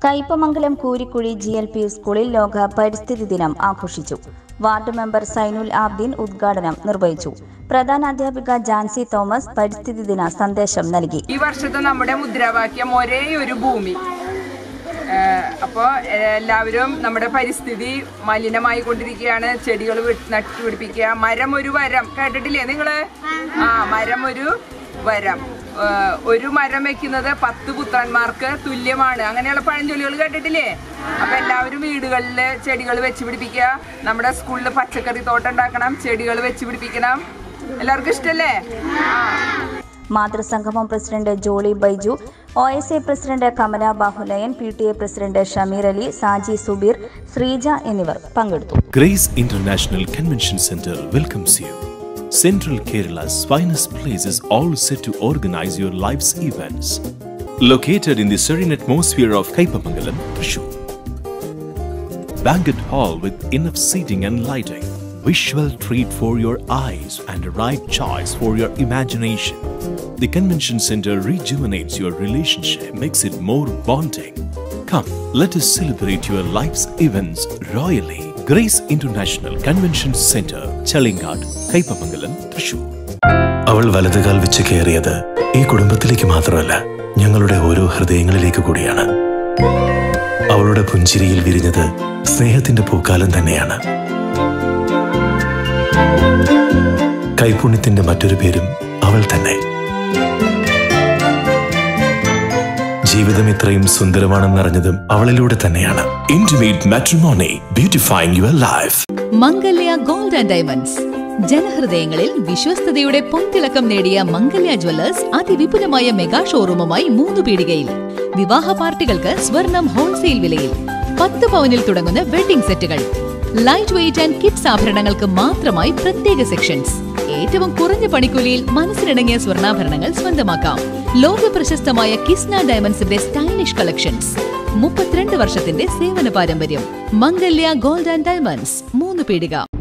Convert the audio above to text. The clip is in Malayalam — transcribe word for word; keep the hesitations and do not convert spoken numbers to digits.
Kaipamangalam Koorikkuzhi G L P സ്കൂളിൽ ലോക പരിസ്ഥിതി ദിനം ആഘോഷിച്ചു. വാർഡ് മെമ്പർ സൈനുൽ ആബ്ദീൻ ഉദ്ഘാടനം നിർവഹിച്ചു. പ്രധാനാധ്യാപിക ജാൻസി തോമസ് പരിസ്ഥിതി ദിന സന്ദേശം നൽകി. ഈ വർഷത്തെ നമ്മുടെ മുദ്രാവാക്യം ഒരേ ഒരു ഭൂമി. അപ്പോൾ എല്ലാവരും നമ്മുടെ പരിസ്ഥിതി മലിനമായി കൊണ്ടിരിക്കുകയാണ്. ചെടികൾ നട്ടുപിടിപ്പിക്കുക. മരം ഒരു വരം കേട്ടിട്ടില്ലേ നിങ്ങള്? ആ മരം ഒരു വരം. ഒരു മരം വെക്കുന്നത് പത്ത് പുത്രന്മാർക്ക് തുല്യമാണ്. അങ്ങനെയുള്ള പഴഞ്ചൊല്ലികൾ കേട്ടിട്ടില്ലേ? അപ്പൊ എല്ലാവരും വീടുകളിൽ ചെടികൾ വെച്ച് പിടിപ്പിക്കുക. നമ്മുടെ സ്കൂളിൽ പച്ചക്കറി തോട്ടം ഉണ്ടാക്കണം, ചെടികൾ വെച്ച് പിടിപ്പിക്കണം. എല്ലാവർക്കും ഇഷ്ടല്ലേ? മാതൃസംഗമം president Jolly Baiju, O S A president Kamala Bahuleyan, P T A president Shameer Ali, Saji Subeer, Sreeja എന്നിവർ പങ്കെടുത്തു. Grace International Convention Centre welcomes you. Central Kerala's finest place is all set to organize your life's events. Located in the serene atmosphere of Kaipamangalam, Thrissur. Banquet hall with enough seating and lighting. Visual treat for your eyes and a right choice for your imagination. The convention center rejuvenates your relationship, makes it more bonding. Come, let us celebrate your life's events royally. Grace International Convention Center, Chalingad, Kaipamangalam, Thrissur. അവൾ വലതുകാൽ വെച്ച് കയറിയത് ഈ കുടുംബത്തിലേക്ക് മാത്രമല്ല, ഞങ്ങളുടെ ഓരോ ഹൃദയങ്ങളിലേക്ക് കൂടിയാണ്. അവളുടെ പുഞ്ചിരിയിൽ വിരിഞ്ഞത് സ്നേഹത്തിന്റെ പൂക്കാലം തന്നെയാണ്. കൈപുണ്യത്തിന്റെ മറ്റൊരു പേരും അവൾ തന്നെ. ജീവിതം ഇത്രയും സുന്ദരമാണെന്നറിഞ്ഞതും അവളിലൂടെ തന്നെയാണ്. Intimate matrimony, beautifying your life. Mangalya gold and diamonds. ജനഹൃദയങ്ങളിൽ വിശ്വസ്തയുടെ പൊൻതിളക്കം നേടിയ മംഗല്യ ജ്വല്ലേഴ്സ് അതിവിപുലമായ മെഗാ ഷോറൂമുമായി മൂന്ന് പീടികയിൽ. വിവാഹ പാർട്ടികൾക്ക് സ്വർണം ഹോൾസെയിൽ വിലയിൽ. പത്ത് പവനിൽ തുടങ്ങുന്ന വെഡിംഗ് സെറ്റുകൾ, ലൈറ്റ് വെയ്റ്റ് ആൻഡ് കിഡ്സ് ആഭരണങ്ങൾക്ക് മാത്രമായി പ്രത്യേക സെക്ഷൻസ്. ഏറ്റവും കുറഞ്ഞ പണിക്കൂലിയിൽ മനസ്സിനിണങ്ങിയ സ്വർണ്ണാഭരണങ്ങൾ സ്വന്തമാക്കാം. ലോക പ്രശസ്തമായ കിസ്ന ഡയമണ്ട്സിന്റെ സ്റ്റൈലിഷ് കളക്ഷൻസ്. മുപ്പത്തിരണ്ട് വർഷത്തിന്റെ സേവന പാരമ്പര്യം. മംഗല്യ ഗോൾഡ് ആൻഡ് ഡയമണ്ട്സ്, മൂന്ന് പീടിക.